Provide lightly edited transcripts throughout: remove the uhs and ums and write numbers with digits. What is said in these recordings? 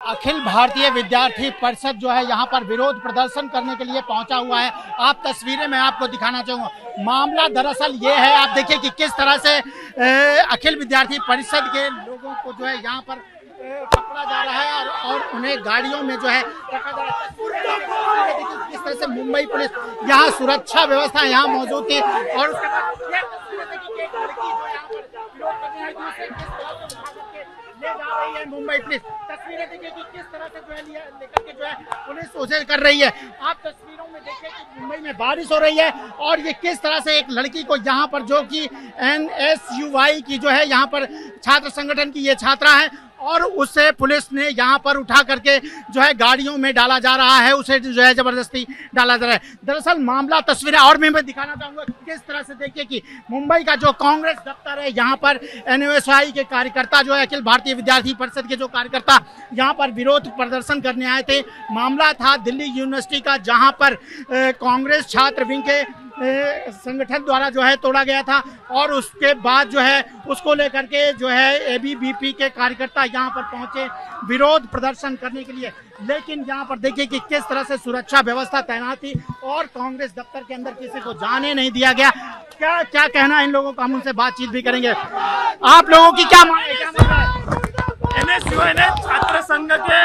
अखिल भारतीय विद्यार्थी परिषद जो है यहाँ पर विरोध प्रदर्शन करने के लिए पहुंचा हुआ है। आप तस्वीरें मैं आपको दिखाना चाहूँगा। मामला दरअसल ये है, आप देखिए कि किस तरह से अखिल विद्यार्थी परिषद के लोगों को जो है यहाँ पर पकड़ा जा रहा है और उन्हें गाड़ियों में जो है रखा जा रहा है। देखिए किस तरह से मुंबई पुलिस यहाँ सुरक्षा व्यवस्था यहाँ मौजूद थी और उसके बाद ले जा रही है मुंबई पुलिस। तस्वीरें देखिए कि किस तरह से जो है लेकर के जो है पुलिस उसे कर रही है। आप तस्वीरों में देखिए कि मुंबई में बारिश हो रही है और ये किस तरह से एक लड़की को यहाँ पर जो कि NSUI की जो है यहाँ पर छात्र संगठन की ये छात्रा है और उसे पुलिस ने यहाँ पर उठा करके जो है गाड़ियों में डाला जा रहा है, उसे जो है जबरदस्ती डाला जा रहा है। दरअसल मामला तस्वीरें और मैं दिखाना चाहूंगा किस तरह से देखिए कि मुंबई का जो कांग्रेस दफ्तर है यहाँ पर NSUI के कार्यकर्ता जो है अखिल भारतीय विद्यार्थी परिषद के जो कार्यकर्ता यहाँ पर विरोध प्रदर्शन करने आए थे। मामला था दिल्ली यूनिवर्सिटी का, जहाँ पर कांग्रेस छात्र विंग के संगठन द्वारा जो है तोड़ा गया था और उसके बाद जो है उसको लेकर के जो है ABVP के कार्यकर्ता यहाँ पर पहुंचे विरोध प्रदर्शन करने के लिए। लेकिन यहाँ पर देखिए कि किस तरह से सुरक्षा व्यवस्था तैनात थी और कांग्रेस दफ्तर के अंदर किसी को जाने नहीं दिया गया। क्या क्या कहना है इन लोगों का, हम उनसे बातचीत भी करेंगे। आप लोगों की क्या मांग है? NSUI ने छात्र संघ के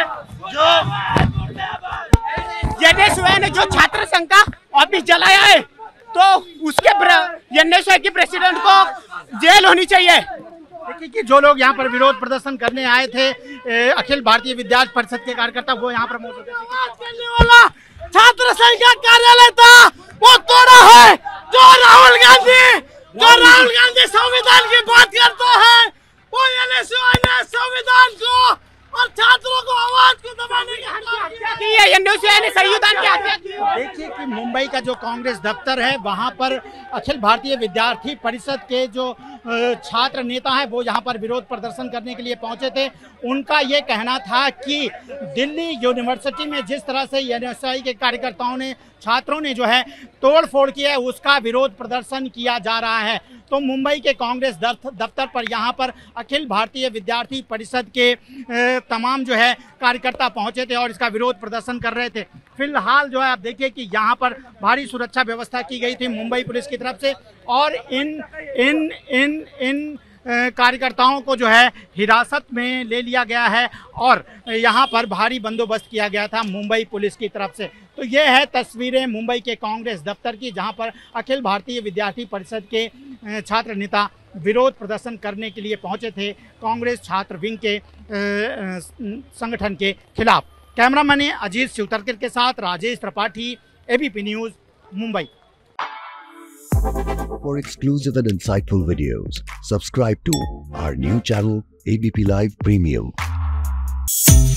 NSUI ने जो छात्र संघ का ऑफिस जलाया है तो उसके NSUI के प्रेसिडेंट को जेल होनी चाहिए। देखिए कि जो लोग यहाँ पर विरोध प्रदर्शन करने आए थे अखिल भारतीय विद्यार्थी परिषद के कार्यकर्ता वो यहाँ पर मौजूद है। छात्र संघ का कार्यालय था वो तोड़ा है। जो राहुल गांधी संविधान की बात करता है वो NSUI ने संविधान को और छात्रों को आवाज को दबाने की हत्या की है। NSUI ने संविधान की हत्या की है। देखिए कि मुंबई का जो कांग्रेस दफ्तर है वहां पर अखिल भारतीय विद्यार्थी परिषद के जो छात्र नेता हैं वो यहाँ पर विरोध प्रदर्शन करने के लिए पहुंचे थे। उनका ये कहना था कि दिल्ली यूनिवर्सिटी में जिस तरह से NSUI के कार्यकर्ताओं ने छात्रों ने जो है तोड़ फोड़ किया है उसका विरोध प्रदर्शन किया जा रहा है। तो मुंबई के कांग्रेस दफ्तर पर यहाँ पर अखिल भारतीय विद्यार्थी परिषद के तमाम जो है कार्यकर्ता पहुंचे थे और इसका विरोध प्रदर्शन कर रहे थे। फिलहाल जो है आप देखिए कि यहाँ पर भारी सुरक्षा व्यवस्था की गई थी मुंबई पुलिस की तरफ से और इन कार्यकर्ताओं को जो है हिरासत में ले लिया गया है और यहाँ पर भारी बंदोबस्त किया गया था मुंबई पुलिस की तरफ से। तो ये है तस्वीरें मुंबई के कांग्रेस दफ्तर की, जहाँ पर अखिल भारतीय विद्यार्थी परिषद के छात्र नेता विरोध प्रदर्शन करने के लिए पहुंचे थे कांग्रेस छात्र विंग के संगठन के खिलाफ। कैमरामैन अजीत शिवतरकर के साथ Rajesh Tripathi, ABP news, Mumbai. For exclusive and insightful videos, subscribe to our new channel ABP Live Premium.